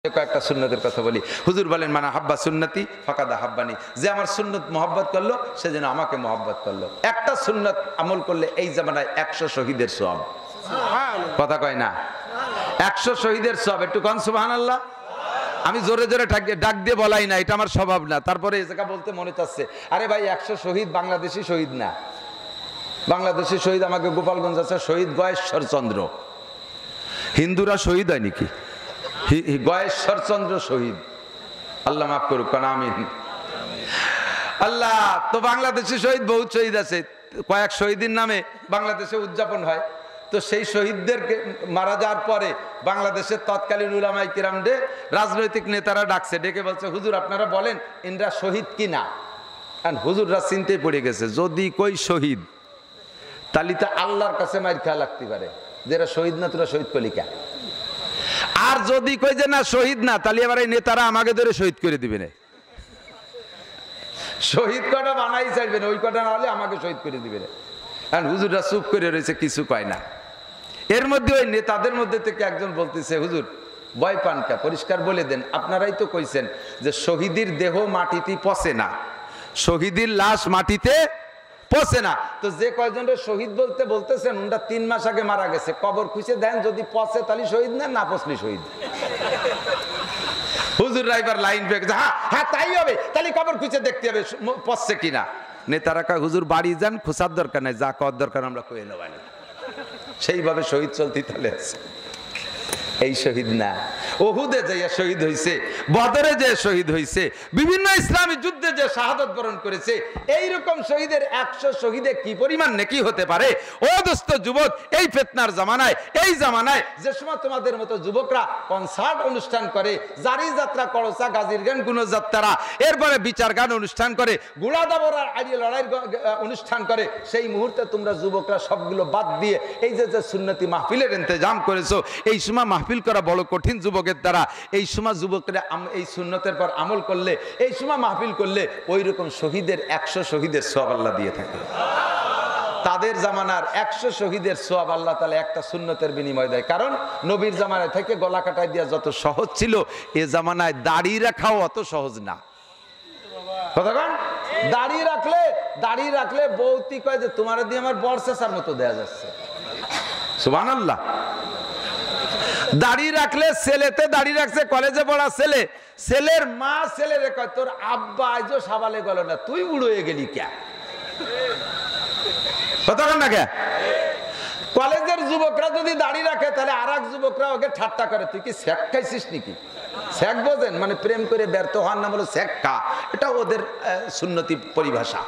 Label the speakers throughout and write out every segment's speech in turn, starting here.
Speaker 1: কয়েকটা সুন্নতের কথা বলি। হুজুর বলেন মানা হাব্বা সুন্নতি ফাকাদা হাব্বানি, যে আমার সুন্নত মহব্বত করলো সে যেন আমাকে মহব্বত করলো। একটা সুন্নত আমল করলে এই জামানায় 100 শহীদের সওয়াব। কথা কয় না, 100 শহীদের সওয়াব। একটু কোন সুবহানাল্লাহ। আমি জোরে জোরে ডাক দিয়ে বলাই না, এটা আমার স্বভাব না, তারপরে এই জায়গা বলতে মনে চাচ্ছে। আরে ভাই 100 শহীদ বাংলাদেশি শহীদ না, বাংলাদেশি শহীদ আমাকে গোপালগঞ্জ আছে শহীদ গয়েশ্বর চন্দ্র। হিন্দুরা শহীদ হয় নাকি? গয়েশ্বর চন্দ্র শহীদ, আল্লাহ মাফ করুক, আমিন। আল্লাহ তো বাংলাদেশে শহীদ বহুত শহীদ আছে, কয়েক শহীদের নামে বাংলাদেশে উদযাপন হয়। তো সেই শহীদদেরকে মারা যাওয়ার পরে বাংলাদেশের তৎকালীন উলামায়ে কিরাম রাজনৈতিক নেতারা ডাকছে, ডেকে বলছে হুজুর আপনারা বলেন ইনরা শহীদ কিনা। আর হুজুররা চিন্তায় পড়ে গেছে, যদি কই শহীদ তাহলে তো আল্লাহর কাছে মাইর খাওয়া লাগতে পারে, যেটা শহীদ না তোরা শহীদ কলিকা। আর যদি কই যে না শহীদ না, তাহলে এবার এই নেতারা আমাকে ধরে শহীদ করে দিবে না। শহীদ কটা বানাই চাইবেন, ওই কটা না হলে আমাকে শহীদ করে দিবে না। আর হুজুররা চুপ করে রয়েছে, কিছু কয় না। এর মধ্যে ওই নেতাদের মধ্যে থেকে একজন বলতেছে হুজুর ভয় পান কা, পরিষ্কার বলে দেন, আপনারাই তো কইছেন যে শহীদের দেহ মাটিতে পচে না, শহীদের লাশ মাটিতে পচে না। তো যে কয়জনের শহীদ বলতে বলতেছেন ওটা 3 মাস আগে মারা গেছে, কবর খুঁজে দেন, যদি পচে তাহলে শহীদ না, না পচলে শহীদ। হুজুর রাইবার লাইন পেয়ে গেছে, হ্যাঁ হ্যাঁ তাই হবে, তাহলে কবর খুঁজে দেখতে হবে পচছে কিনা। নেতারা কয় হুজুর বাড়ি যান, খোঁচার দরকার নাই, যা কর দরকার আমরা কয়ে নেব। সেইভাবে শহীদ চলতে তাহলে আছে। এই শহীদ না, ওহুদে যে শহীদ হয়েছে, বদরে যে শহীদ হয়েছে, বিভিন্ন ইসলামী যুদ্ধে যে শাহাদত বরণ করেছে, এইরকম শহীদের 100 শহীদে কি পরিমাণ নেকি হতে পারে। ও দোস্ত যুবক, এই ফিতনার জামানায়, এই জামানায় যে সময় তোমাদের মতো যুবকরা কনসার্ট অনুষ্ঠান করে, জারি যাত্রা, করসা, গাজীর গান, গুণযাত্রা, এরপরে বিচার গান অনুষ্ঠান করে, ঘোড়া দাবড়ার আড়িয়ে লড়াইয়ের অনুষ্ঠান করে, সেই মুহূর্তে তোমরা যুবকরা সবগুলো বাদ দিয়ে এই যে সুন্নতি মাহফিলের ইন্তজাম করেছো, এই সময় মাহফিল করা বড় কঠিন যুবকের দ্বারা। এই সময় যুবকরা এই সুন্নতের পর আমল করলে, এই সময় মাহফিল করলে ওই রকম শহীদের 100 শহীদের সওয়াব আল্লাহ দিয়ে থাকে। তাদের জামানার 100 শহীদের সওয়াব আল্লাহ তাআলা একটা সুন্নতের বিনিময় দেয়। কারণ নবীর জামানায় থেকে গলা কাটাই দেওয়া যত সহজ ছিল, এ জামানায় দাড়ি রাখাও অত সহজ না। কতক্ষণ দাড়ি রাখলে বৌতি কয় যে তোমার দিয়ে আমার বর্ষার মতো দেয়া যাচ্ছে। সুবহানাল্লাহ। দাড়ি রাখলে, ছেলেতে দাড়ি রাখছে, কলেজে পড়া ছেলে, ছেলের মা ছেলেরে কয় তোর আব্বা আজও সাবালে গেল না, তুই বুড়ো হয়ে গেলি কে? কতক্ষণ না কে? কলেজের যুবকরা যদি দাড়ি রাখে তাহলে আর এক যুবকরা ওকে ঠাট্টা করে, তুই কি শেখ খাইছিস নাকি? শেখ বোঝেন মানে প্রেম করে ব্যর্থ হওয়ার নাম হলো শেখ খা, এটা ওদের সুন্নতি পরিভাষা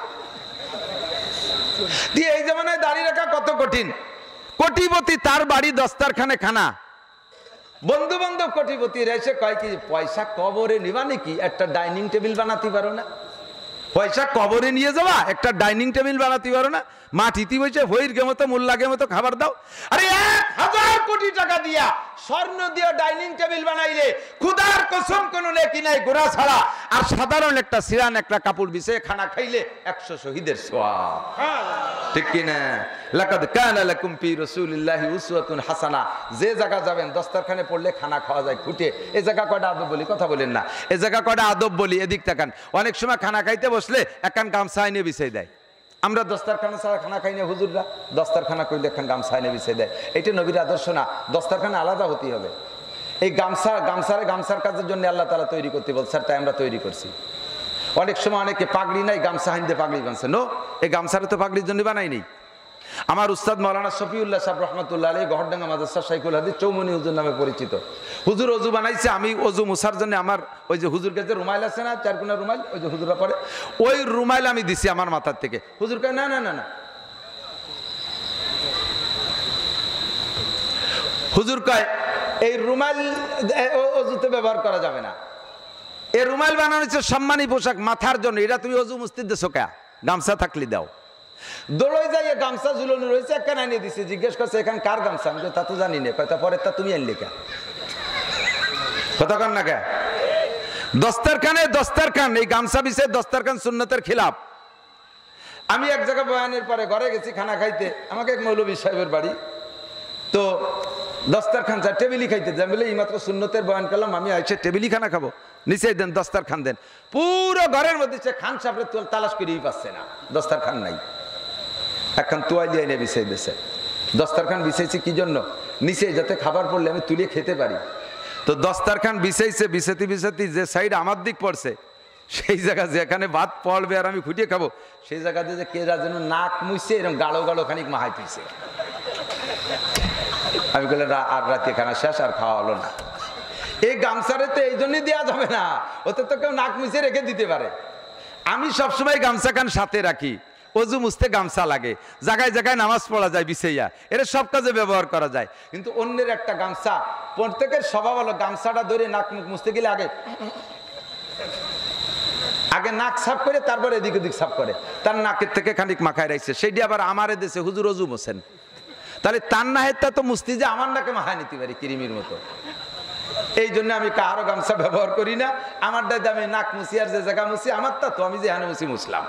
Speaker 1: দিয়ে। এই জামানায় দাড়ি রাখা কত কঠিন। কোটিপতি, তার বাড়ি দস্তারখানে খানা, বন্ধু বান্ধব কোটিপতি এসে কয় কি পয়সা কবরে নিবা নাকি, একটা ডাইনিং টেবিল বানাতে পারো না? পয়সা কবরে নিয়ে যাওয়া, একটা ডাইনিং টেবিল বানাতে পারো না? মাটিতে বসে হইরগে মতো মোল্লাগে মতো খাবার দাও। আরে 1000 কোটি টাকা দিয়া স্বর্ণ দিয়ে ডাইনিং টেবিল বানাইলে খুদার কসম কোনো নেকি নাই গোড়া ছাড়া। আর সাধারণ একটা সিরান একটা কাপড় বিছিয়ে খানা খাইলে 100 শহীদের সওয়াব। ঠিক কি না? লাকাদ কানা লাকুম ফি রাসূলিল্লাহি উসওয়াতুন হাসানা। যে জায়গা যাবেন দস্তরখানে পড়লে খানা খাওয়া যায় খুঁটে। এই জায়গা কয়টা আদব বলি, কথা বলেন না। এই জায়গা কয়টা আদব বলি, এদিক তাকান। অনেক সময় খানা খাইতে বসলে একখান গামছা এনে বিছিয়ে দেয়। আমরা দস্তারখানা ছাড়া খানা খাই না, হুজুররা দস্তারখানা করলে একখান গামছা এনে বিছিয়ে দেয়। এটা নবীর আদর্শ না, দস্তারখানা আলাদা হতে হবে। এই গামছার কাজের জন্য আল্লাহ তাআলা তৈরি করতে বলছে, তাই আমরা তৈরি করছি। অনেক সময় অনেকে পাগড়ি নাই, গামছা হাইন্দে পাগড়ি বানছে। নো, এই গামছাটা তো পাগড়ির জন্য বানাইনি। আমার উস্তাদ মাওলানা শফিউল্লাহ সাহেব রহমাতুল্লাহ আলাইহি গহরডাঙ্গা মাদ্রাসা শাইখুল হাদিস চৌমনি হুজুর নামে পরিচিত। হুজুর অজু বানাইছে, আমি অজু মুছার জন্য আমার ওই যে হুজুর কাছে রুমাইল আছে না, 4 কোনা রুমাইল, ওই যে হুজুররা পরে, ওই রুমাইল আমি দিছি আমার মাথার থেকে। হুজুর কয় না না না না, হুজুর কয় এই রুমাইল অজুতে ব্যবহার করা যাবে না। এই রুমাইল বানানো হচ্ছে সম্মানী পোশাক মাথার জন্য, এটা তুমি অজু মুছতে দেছো কে? গামছা থাকলে দাও। দৌড়ে যাই গামছা ঝুলানো রয়েছে, একখান আনিয়ে দিচ্ছে। জিজ্ঞেস করছে এখান কার গামছা? আমি তা তো জানি না। কয়টা পরে তা তুমি আনলে কে? কথা কন না কে? দস্তারখান, এই গামছা বিছে দস্তারখান সুন্নতের খিলাফ। আমি এক জায়গায় বয়ানের পরে ঘরে গেছি খানা খাইতে, আমাকে এক মৌলভী সাহেবের বাড়ি। তো দস্তারখান চা টেবিলি খাইতে যান বলে এইমাত্র সুন্নতের বয়ান করলাম, আমি এসে টেবিলি খানা খাবো, নিচে দেন দস্তারখান দেন। পুরো ঘরের মধ্যে সে খান সাপড়ে তোল তালাশ করেই পাচ্ছে না, দস্তারখান নাই। একখান তোয়ালি এনে বিছাই দিয়েছে। দস্তারখান বিছাইছে কি জন্য? নিচে যাতে খাবার পড়লে আমি তুলে খেতে পারি। তো দস্তারখান বিছাইছে, বিছাতি বিছাতি যে সাইড আমার দিক পড়ছে, সেই জায়গা যেখানে ভাত পড়বে আর আমি খুঁটিয়ে খাবো, সেই জায়গাতে যে কে যেন নাক মুছে এরকম গাঢ় গাঢ় খানিক মাহাই তুইছে। আমি বললাম আর রাতে খানা শেষ, আর খাওয়া হলো না। এই গামছারে তো এই জন্যই দেওয়া যাবে না, ওতে তো কেউ নাক মুছে রেখে দিতে পারে। আমি সবসময় গামছা খান সাথে রাখি, অজু মুছতে গামছা লাগে, জায়গায় জায়গায় নামাজ পড়া যায় বিছাইয়া, এরা সব কাজে ব্যবহার করা যায়। কিন্তু অন্যের একটা গামছা, প্রত্যেকের স্বভাব হলো গামছাটা ধরে নাক মুখ মুছতে গেলে আগে নাক সাফ করে তারপরে এদিক ওদিক সাফ করে, তার নাকের থেকে খানিক মাখায় রাখছে। সেইটি আবার আমারে দেশে হুজুর অজু মোছেন, তাহলে তার নাহেরটা তো মুস্তি যে আমার নাকে মাখায় নিতে পারি কিরিমির মতো। এই জন্য আমি কারো গামছা ব্যবহার করি না, আমার দাদা আমি নাক মুছি আর যে জায়গা মুছি আমারটা তো আমি যে হানে মুছি মুছলাম।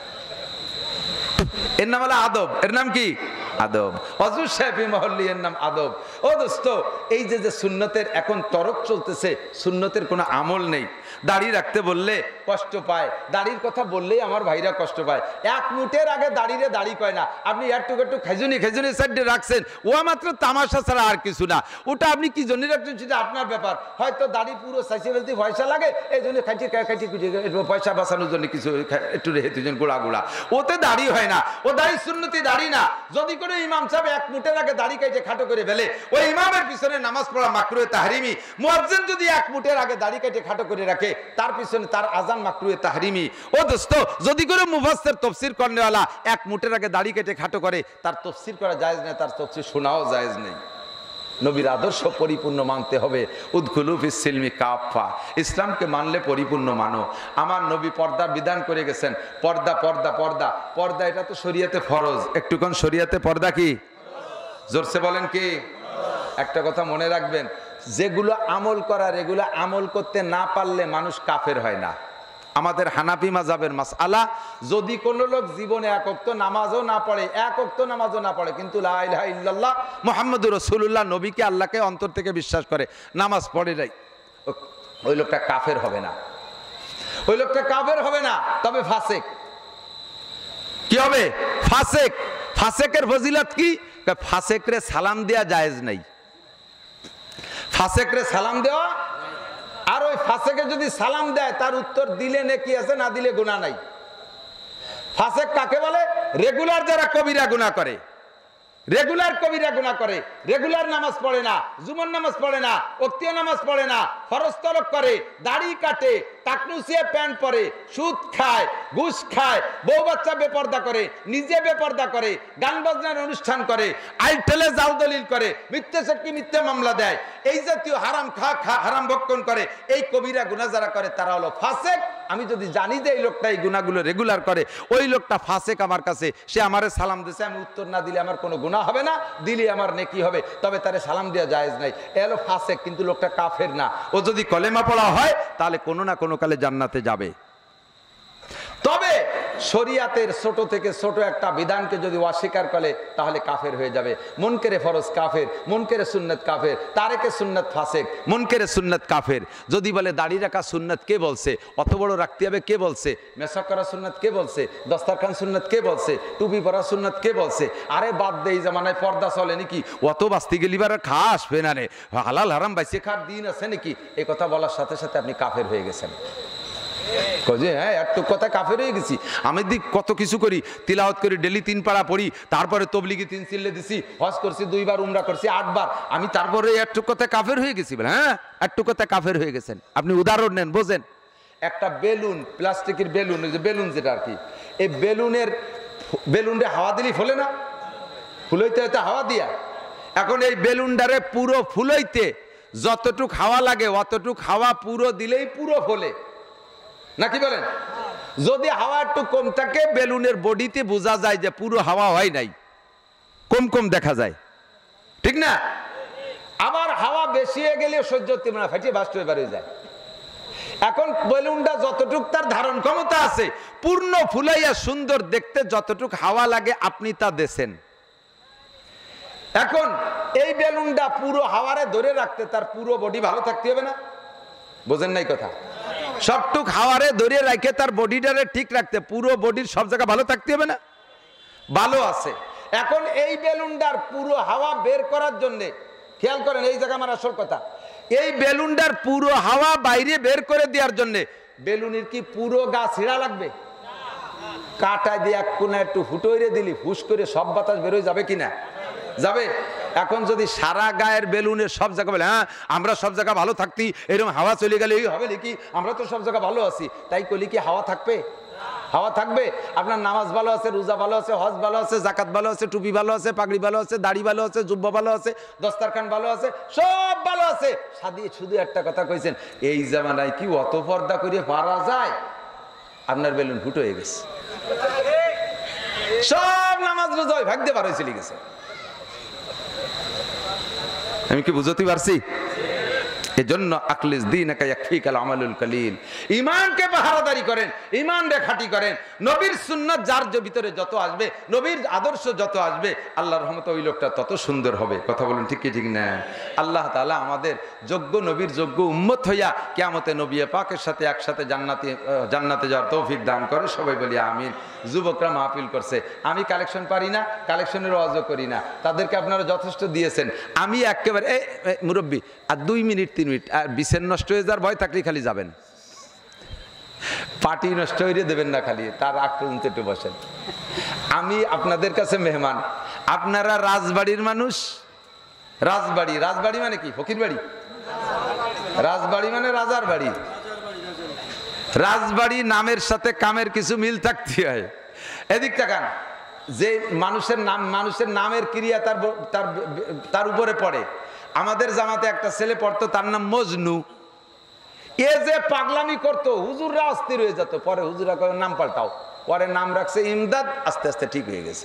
Speaker 1: এর নাম হলো আদব। এর নাম কি? আদব। হযরত শাফি মহল্লি এর নাম আদব। ও দোস্ত, এই যে সুন্নতের এখন তরক চলতেছে, সুন্নতের কোনো আমল নেই। দাড়ি রাখতে বললে কষ্ট পায়, দাড়ির কথা বললেই আমার ভাইরা কষ্ট পায়। এক মুঠের আগে দাড়িরে দাড়ি কয় না, আপনি একটু একটু খেজুনি খেজুনি সাইডে রাখছেন, ও মাত্র তামাশা ছাড়া আর কিছু না। ওটা আপনি কি জন্য রাখছেন সেটা আপনার ব্যাপার। হয়তো দাড়ি পুরো চাইছে বলতে পয়সা লাগে, এই জন্য খাইটি খাইটি পয়সা বাঁচানোর জন্য কিছু একটু রেখে তুই গোড়া গোড়া, ওতে দাড়ি হয় না। ও দাড়ি সুন্নতি দাড়ি না। যদি কোনো ইমাম সাহেব এক মুঠের আগে দাড়ি কাইটে খাটো করে ফেলে, ওই ইমামের পিছনে নামাজ পড়া মাকরুহে তাহরিমি। মুয়াজ্জিন যদি এক মুঠের আগে দাড়ি কাইটে খাটো করে রাখে, তার পিছনে তার আজান মাকরুহে তাহরিমি। ও দোস্ত, যদি করে মুফাসসির তাফসীর করনেওয়ালা এক মুঠের আগে দাড়ি কেটে খাটো করে, তার তাফসীর করা জায়েজ নেই, তার তাফসীর শোনাও জায়েজ নেই। নবীর আদর্শ পরিপূর্ণ মানতে হবে। উদখুলু ফিস সিলমি কাফা, ইসলামকে মানলে পরিপূর্ণ মানো। আমার নবী পর্দার বিধান করে গেছেন। পর্দা পর্দা পর্দা পর্দা, এটা তো শরীয়তে ফরজ। একটুক্ষণ শরীয়তে পর্দা কি? জোরসে বলেন কি? একটা কথা মনে রাখবেন, যেগুলো আমল করার, এগুলো আমল করতে না পারলে মানুষ কাফের হয় না। আমাদের হানাফি মাযহাবের মাসআলা, যদি কোনো লোক জীবনে এক ওয়াক্ত নামাজও না পড়ে, এক ওয়াক্ত নামাজও না পড়ে, কিন্তু লা ইলাহা ইল্লাল্লাহ মুহাম্মাদুর রাসূলুল্লাহ, নবীকে আল্লাহকে অন্তর থেকে বিশ্বাস করে, নামাজ পড়ে নাই, ওই লোকটা কাফের হবে না। ওই লোকটা কাফের হবে না, তবে ফাসিক। কি হবে? ফাসিক। ফাসিকের ফজিলত কি? ফাসিকরে সালাম দেয়া জায়েজ নাই। ফাসিকরে সালাম দেওয়া, আর ওই ফাসেকে যদি সালাম দেয় তার উত্তর দিলে নেকি আছে, না দিলে গুনাহ নাই। ফাসেক কাকে বলে? রেগুলার যারা কবিরা গুনাহ করে, রেগুলার কবিরা গুনাহ করে, রেগুলার নামাজ পড়ে না, জুমার নামাজ পড়ে না, ওক্তীয় নামাজ পড়ে না, ফরজ তরক করে, দাড়ি কাটে, টাকনুসিয়া প্যান্ট পরে, সুদ খায়, ঘুষ খায়, বউ বাচ্চা বেপর্দা করে, নিজে বেপর্দা করে, গান বাজনার অনুষ্ঠান করে, আইটেলে জাল দলিল করে, মিথ্যে সাক্ষী মিথ্যে মামলা দেয়, এই জাতীয় হারাম হারাম ভক্ষণ করে, এই কবিরা গুনাহ যারা করে তারা হলো ফাসেক। আমি যদি জানি যে এই লোকটা এই গুনাহগুলো রেগুলার করে, ওই লোকটা ফাসেক আমার কাছে, সে আমারে সালাম দিয়েছে, আমি উত্তর না দিলে আমার কোনো গুনাহ হবে না, দিলে আমার নেকি হবে, তবে তারে সালাম দেওয়া জায়েজ নাই। এ হলো ফাসেক, কিন্তু লোকটা কাফের না। ও যদি কলেমা পড়া হয় তাহলে কোনো না কোনো কালে জান্নাতে যাবে। তবে শরিয়াতের ছোট থেকে ছোট একটা বিধানকে যদি অস্বীকার করে তাহলে কাফের হয়ে যাবে। মুনকেরে ফরজ কাফের, মুনকেরে সুন্নাত কাফের, তারেকে সুন্নাত ফাসেক, মুনকেরে সুন্নাত কাফের। যদি বলে দাড়ি রাখা সুন্নাত কে বলছে, অত বড় রাখতে হবে কে বলছে, মেসাক করা সুন্নাত কে বলছে, দস্তারখান সুন্নাত কে বলছে, টুপি পরা সুন্নাত কে বলছে, আরে বাদ দে, এই জামানায় পর্দা চলে নাকি, অত বাস্তি গেলি বার খা আসবে না রে, হালাল হারাম বাইসে খার দিন আছে নাকি, এই কথা বলার সাথে সাথে আপনি কাফের হয়ে গেছেন। হ্যাঁ, একটু কথা কাফের হয়ে গেছি। আমি দিক কত কিছু করি, তিলাওয়াত করি, ডেলি 3 পারা পড়ি, তারপরে তবলিগি 3 চিল্লে দিছি, হজ করছি 2 বার, উমরা করছি 8 বার, আমি তারপরে একটু কথা কাফের হয়ে গেছি বলে? হ্যাঁ, একটু কথা কাফের হয়ে গেছেন। আপনি উদাহরণ নেন, বোঝেন। একটা বেলুন, প্লাস্টিকের বেলুন, যে বেলুন যেটা আর কি, এই বেলুনরে হাওয়া দিলেই ফলে না, ফুলইতে হইতে হাওয়া দিয়া। এখন এই বেলুনটারে পুরো ফুলইতে যতটুক হাওয়া লাগে অতটুক হাওয়া পুরো দিলেই পুরো ফলে, নাকি বলেন? যদি হাওয়া একটু কম থাকে, বেলুনের বডিতে বোঝা যায় যে পুরো হাওয়া হয় নাই, কম কম দেখা যায়, ঠিক না? আবার হাওয়া বেশি হয়ে গেলে সহ্য হতে না, ফাটিয়ে বাস্ট হয়ে বেরিয়ে যায়। এখন বেলুনটা যতটুক তার ধারণ ক্ষমতা আছে, পূর্ণ ফুলাইয়া সুন্দর দেখতে যতটুক হাওয়া লাগে আপনি তা দেন। এখন এই বেলুনটা পুরো হাওয়ারে ধরে রাখতে তার পুরো বডি ভালো থাকতে হবে না? বোঝেন নাই কথা? সবটুক হাওয়ারে ধরে রাখে তার বডিটারে ঠিক রাখতে পুরো বডির সব জায়গা ভালো থাকতে হবে না? ভালো আছে। এখন এই বেলুনটার পুরো হাওয়া বের করার জন্য খেয়াল করেন, এই জায়গা আমার আসল কথা, এই বেলুনটার পুরো হাওয়া বাইরে বের করে দেওয়ার জন্য বেলুনের কি পুরো গা ছিঁড়া লাগবে? কাটায় দিয়ে এক কোণা একটু ফুটোইরে দিলি ফুস করে সব বাতাস বেরোয় যাবে কিনা? যাবে। এখন যদি সারা গায়ের বেলুনের সব জায়গা বলে হ্যাঁ আমরা সব জায়গা ভালো থাকতি, এরকম হাওয়া চলে গেলে এই হবে নাকি? আমরা তো সব জায়গা ভালো আছি, তাই কলি কি হাওয়া থাকবে? হাওয়া থাকবে? আপনার নামাজ ভালো আছে, রোজা ভালো আছে, হজ ভালো আছে, জাকাত ভালো আছে, টুপি ভালো আছে, পাগড়ি ভালো আছে, দাড়ি ভালো আছে, জুব্বা ভালো আছে, দস্তারখান ভালো আছে, সব ভালো আছে, শুধু একটা কথা কইছেন, এই জামানায় কি অত পর্দা করে পারা যায়? আপনার বেলুন ফুটো হয়ে গেছে, সব নামাজ রোজা ভাগতে পার চলে গেছে। আমি কি বুঝতে পারছি? এজন্য আখলিস দীনাকা ইয়াকফিকাল আমালুল কলিল, ঈমানকে পাহারাদারি করেন, ঈমান রে খাঁটি করেন। নবীর সুন্নাত যার ভিতরে যত আসবে, নবীর আদর্শ যত আসবে, আল্লাহর রহমতে ওই লোকটা তত সুন্দর হবে। কথা বলুন ঠিক কি ঠিক না? আল্লাহ তাআলা আমাদের যোগ্য নবীর যোগ্য উম্মত হইয়া কিয়ামতে নবী পাকের সাথে একসাথে জান্নাতে যাওয়ার তৌফিক দান করে। সবাই বলি আমিন। যুবকরা মাহফিল করছে, আমি কালেকশন পারি না, কালেকশনের ওয়াজও করি না, তাদেরকে আপনারা যথেষ্ট দিয়েছেন। আমি একেবারে মুরব্বী আর 2 মিনিট 3 মিনিট আর বিছের নষ্ট হয়ে যাওয়ার ভয় থাকলে খালি যাবেন, পার্টি নষ্ট হয়ে দেবেন না, খালি তার আগ পর্যন্ত একটু বসেন। আমি আপনাদের কাছে মেহমান, আপনারা রাজবাড়ির মানুষ। রাজবাড়ি, রাজবাড়ি মানে কি? ফকির বাড়ি? রাজবাড়ি মানে রাজার বাড়ি। রাজবাড়ি নামের সাথে কামের কিছু মিল থাকতে হয়। এদিক তাকান, যে মানুষের নামের ক্রিয়া তার উপরে পড়ে। আমাদের জামাতে একটা ছেলে পড়তো, তার নাম মজনু। এ যে পাগলামি করতো, হুজুররা অস্থির হয়ে যেত, পরে হুজুররা কয় নাম পাল্টাও, পরে নাম রাখছে ইমদাদ, আস্তে আস্তে ঠিক হয়ে গেছে।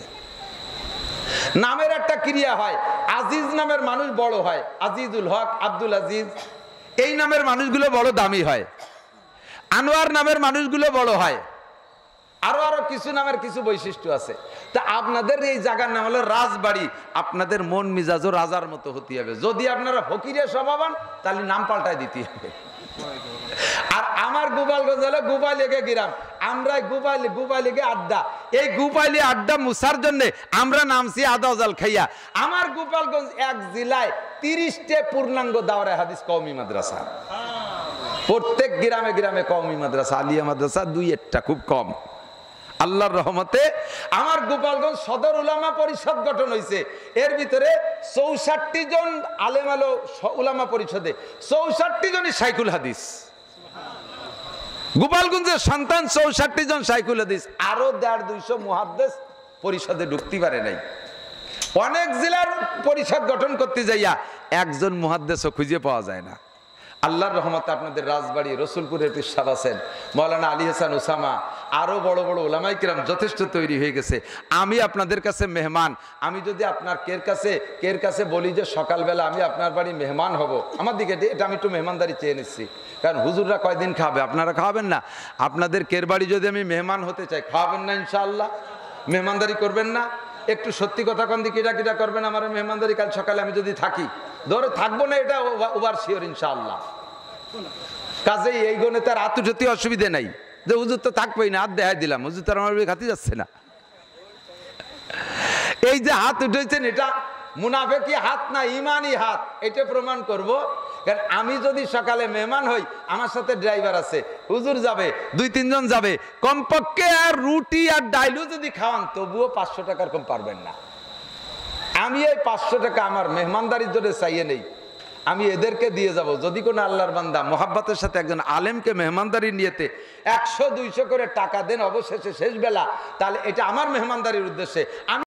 Speaker 1: নামের একটা ক্রিয়া হয়। আজিজ নামের মানুষ বড় হয়, আজিজুল হক, আব্দুল আজিজ, এই নামের মানুষগুলো বড় দামি হয়। আনোয়ার নামের মানুষগুলো বড় হয়। আরো কিছু নামের কিছু বৈশিষ্ট্য আছে। তা আপনাদের এই জায়গার নাম হলো রাজবাড়ি। আপনাদের মন মিজাজও রাজার মতো হতে হবে। যদি আপনারা ফকিরের স্বভাব হন, তাহলে নাম পাল্টায় দিতে হবে। আর আমার গোপালগঞ্জ হলো গোপালীকে গ্রাম, আমরা গোপালীকে আড্ডা। এই গোপালী আড্ডা মুসার জন্য আমরা নামছি আদাজাল খাইয়া। আমার গোপালগঞ্জ এক জেলায় 30টে পূর্ণাঙ্গ দাওরা হাদিস কওমি মাদ্রাসা। প্রত্যেক গ্রামে গ্রামে কওমি মাদ্রাসা, আলিয়া মাদ্রাসা 2-1টা, খুব কম। আল্লাহর রহমতে আমার গোপালগঞ্জ সদর উলামা পরিষদ গঠন হয়েছে। এর ভিতরে 64 জন আলেম আলো উলামা পরিষদে, 64 জনই শাইখুল হাদিস। গোপালগঞ্জের সন্তান 64 জন শাইখুল হাদিস। আরো 150-200 মুহাদ্দিস পরিষদে ঢুকতে পারে নাই। অনেক জেলার পরিষদ গঠন করতে যাইয়া একজন মুহাদ্দিসও খুঁজে পাওয়া যায় না। আল্লাহর রহমতে আপনাদের রাজবাড়ি রসুলপুরের পিসাব আছেন মৌলানা আলী হাসান ওসামা, আরো বড় বড় ওলামায়ে কিরাম যথেষ্ট তৈরি হয়ে গেছে। আমি আপনাদের কাছে মেহমান। আমি যদি আপনার কের কাছে বলি যে সকালবেলা আমি আপনার বাড়ি মেহমান হব, আমার দিকে এটা আমি একটু মেহমানদারি চেয়ে নিচ্ছি, কারণ হুজুররা কয়দিন খাবে, আপনারা খাওয়াবেন না। আপনাদের কের বাড়ি যদি আমি মেহমান হতে চাই, খাওয়াবেন না ইনশাআল্লাহ? মেহমানদারি করবেন না? একটু সত্যি কথা কন দি, কিটা করবেন আমার মেহমানদারি? কাল সকালে আমি যদি থাকি, ধরে থাকবো না, এটা ওভার শিওর ইনশাআল্লাহ। কাজেই এই গণে তার আতুঠতি অসুবিধে নাই যে হুজুর তো থাকবেই না, হাত দেখাই দিলাম, হুজুর তার আমার খাতে যাচ্ছে না। এই যে হাত উঠেছেন, এটা মুনাফেকি হাত না, ইমানি হাত, এটা প্রমাণ করব। কারণ আমি যদি সকালে মেহমান হই, আমার সাথে ড্রাইভার আছে, হুজুর যাবে, 2-3 জন যাবে, কমপক্ষে আর রুটি আর ডাইলও যদি খাওয়ান, তবুও 500 টাকার কম পারবেন না। আমি এই 500 টাকা আমার মেহমানদারির জন্য চাইয়ে নেই, আমি এদেরকে দিয়ে যাব। যদি কোনো আল্লাহর বান্দা মোহাব্বতের সাথে একজন আলেমকে মেহমানদারি নিয়েতে 100-200 করে টাকা দেন অবশেষে শেষ বেলা, তাহলে এটা আমার মেহমানদারির উদ্দেশ্যে। আমি